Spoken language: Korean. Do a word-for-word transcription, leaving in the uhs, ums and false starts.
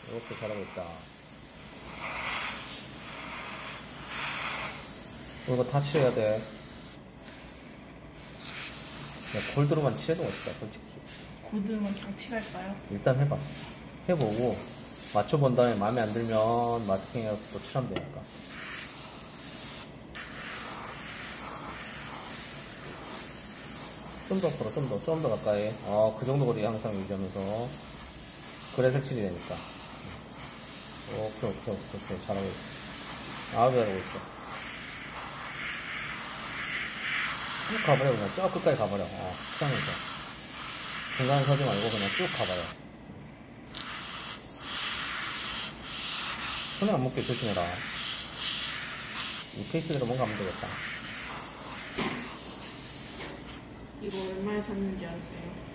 이렇게 잘하고 있다. 이거 다 칠해야 돼. 골드로만 칠해도 멋있다, 솔직히. 골드만 그냥 칠할까요? 일단 해봐. 해보고 맞춰본 다음에 마음에 안 들면 마스킹해서 또 칠하면 되니까. 좀 더 풀어, 좀 더, 좀 더 가까이. 어, 그 정도 거리 항상 유지하면서. 그래 색칠이 되니까. 오케이, 오케이, 오케이, 오케이. 잘하고 있어. 아주 잘하고 있어. 쭉 가버려, 그냥 쭉 끝까지 가버려. 어, 시장에서. 중간에 서지 말고 그냥 쭉 가버려. 손에 안 묻게 조심해라. 이 케이스대로 뭔가 하면 되겠다. 이거 얼마에 샀는지 아세요?